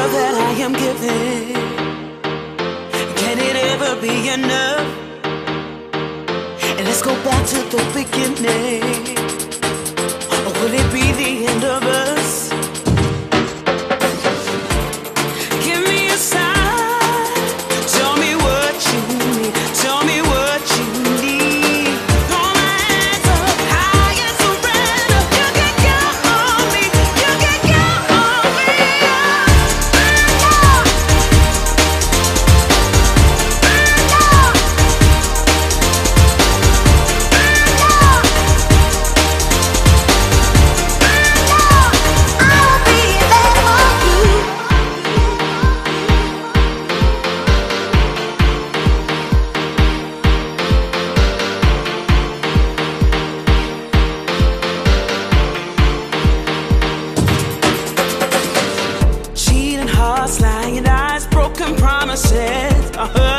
love that I am giving, can it ever be enough? And let's go back to the beginning, or will it be the end of us? Give me a sign, tell me what you need, tell me what you need. Throw my hands up high and surrender. You can count on me, you can count on me. I'll be there for you. Cheating hearts, lying eyes, broken promises.